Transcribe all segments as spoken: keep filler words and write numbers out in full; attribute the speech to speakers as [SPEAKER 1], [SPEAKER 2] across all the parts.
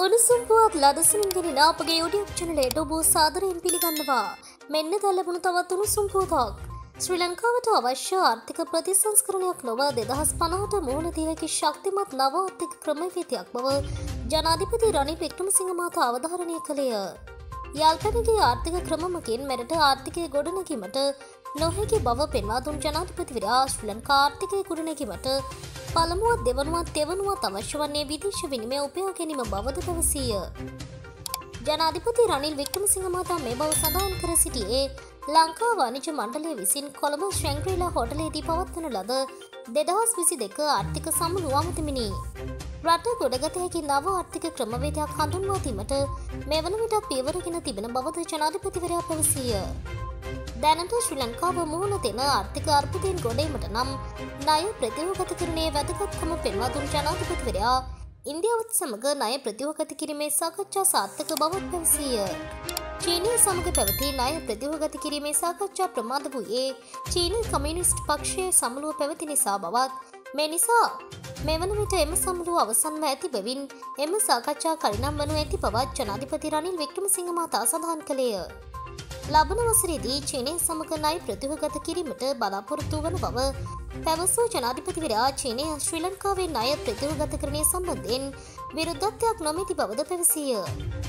[SPEAKER 1] උණුසුම් පුවත් ලදසනින් ගෙනෙන අපගේ YouTube channel ඔබ සාදරයෙන් පිළිගන්නවා. මෙන්න දැන් ලැබුණු තවත් උණුසුම් පුවතක්. ශ්‍රී ලංකාවට අවශ්‍ය ආර්ථික ප්‍රතිසංස්කරණයක් නොව දෙදහස් පනහට මුහුණ දිය හැකි ශක්තිමත් නව ආර්ථික ක්‍රමවේදයක් බව ජනාධිපති රනිල් වික්‍රමසිංහ මහතා අවධාරණය කළේය. යාල්පනගේ ආර්ථික ක්‍රමමකින් මෙරට ආර්ථිකය ගොඩනැගීමට නොහැකි බව පෙන්වා දුන් ජනාධිපතිවරයා ශ්‍රී ලංකා ආර්ථිකය ගොඩනැගීමට පළමුවත් දෙවනුවත් තෙවනුවත් අවශ්‍ය වන්නේ විදේශ විනිමය උපයා ගැනීම බවද පැවසීය. ජනාධිපති රනිල් වික්‍රමසිංහ මහතා මේ බව සඳහන් කර සිටියේ ලංකා වාණිජ්‍ය මණ්ඩලය විසින් කොළඹ ශ්‍රැංග්‍රීලා හෝටලයේදී පවත්වන ලද දෙදහස් විසි දෙක ආර්ථික සමුළුව අමතමිනි. රට ගොඩගත හැකි නව ආර්ථික ක්‍රමවේදයක් හඳුන්වා දීමට මෙවන විටත් පියවරගෙන තිබෙන බවද ජනාධිපතිවරයා පැවසීය. දැනට ශ්‍රී ලංකාව මුහුණ දෙන ආර්ථික අර්බුදයෙන් ගොඩීමට නම් ණය ප්‍රතිවගත කිරීමේ වැදගත්කම පෙන්වා දුන් ජනාධිපතිවරයා ඉන්දියාවත් සමග ණය ප්‍රතිවගත කිරීමේ සාකච්ඡා සාර්ථක බවක් පැවසීය. චීනය සමග පැවති ණය ප්‍රතිවගත කිරීමේ සාකච්ඡා ප්‍රමාද වූයේ චීනී කමියුනිස්ට් පක්ෂයේ සමුළුව පැවති නිසා බවත් මේ නිසා මෙවන විට එම සමුළුව අවසන්ව ඇති බැවින් එම සාකච්ඡා කරිනම් වනු ඇති බවත් ජනාධිපති රනිල් වික්‍රමසිංහ මහතා සඳහන් කළේය. ලබන වසරේදී චීනය සමග ණය ප්‍රතිවගත කිරීමට බලාපොරොත්තු වන බව පැවසූ ජනාධිපතිවරයා චීනය ශ්‍රී ලංකාවේ ණය ප්‍රතිවගතකරණය සම්බන්ධයෙන් විරුද්ධත්වයක් නොමැති බවද පැවසීය.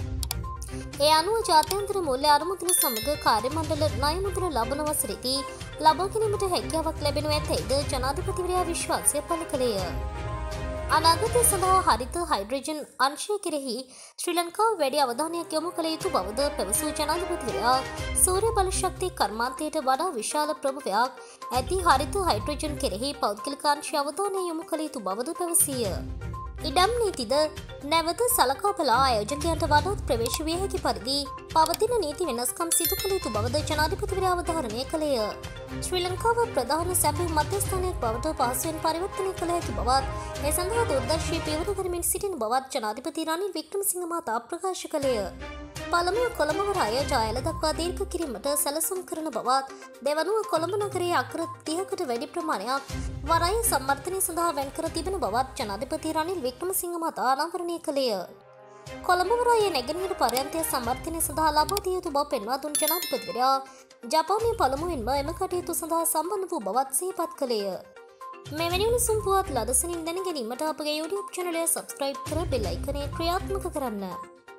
[SPEAKER 1] ඒ අනුව ජාත්‍යන්තර මූල්‍ය අරමුදල සමග කාර්ය මණ්ඩල ණය මුදල ලබන වසරේදී ලබා ගැනීමට හැකියාවක් ලැබෙනු ඇතැයිද ජනාධිපතිවරයා විශ්වාසය පළ කළේය. අනාගතය සඳහා හරිත හයිඩ්‍රජන් අංශය කෙරෙහි ශ්‍රී ලංකාව වැඩි අවධානයක් යොමු කළ යුතු බවද පැවසූ ජනාධිපතිවරයා සූර්ය බල ශක්ති කර්මාන්තයට වඩා විශාල ප්‍රභවයක් ඇති හරිත හයිඩ්‍රජන් කෙරෙහි පෞද්ගලික අංශය අවධානය යොමු කළ යුතු බවද පැවසීය. ඉඩම් නීතිද නැවත සලකා බලා ආයෝජකයන්ට වඩාත් ප්‍රවේශ විය හැකි පරිදි පවතින නීති වෙනස්කම් සිදු කළ යුතු බවද ජනාධිපතිවරයා අවධාරණය කළේය. ශ්‍රී ලංකාව ප්‍රධාන සැපයුම් මධ්‍යස්ථානයක් බවට පහසුවෙන් පරිවර්තනය කළ හැකි බවත් ඒ සඳහා දුර්දර්ශී පියවර ගනිමින් සිටින බවත් ජනාධිපති රනිල් වික්‍රමසිංහ මහතා ප්‍රකාශ කළේය. පළමුව කොළඹ වරාය ජයල දක්වා දීර්ඝ කිරීමට සැලසුම් කරන බවත් දෙවනුව කොළඹ නගරයේ අක්කර තිහකට වැඩි ප්‍රමාණයක් වරාය සම්වර්ධනය සඳහා වෙන් කර තිබෙන බවත් ජනාධිපති රනිල් වික්‍රමසිංහ මහතා අනාවරණය කළේය. කොළඹ වරායේ නැගෙනහිර පර්යන්තය සම්වර්ධනය සඳහා ලබා දිය යුතු බව පෙන්වා දුන් ජනාධිපතිවරයා ජපානයේ පළමුවෙන්ම එම කටයුතු සඳහා සම්බන්ධ වූ බවත් සිහිපත් කළේය. මෙවැනි උණුසුම් පුවත් ලදසනින් දැන ගැනීමට අපගේ YouTube channel එක subscribe කර bell icon එක ක්‍රියාත්මක කරන්න.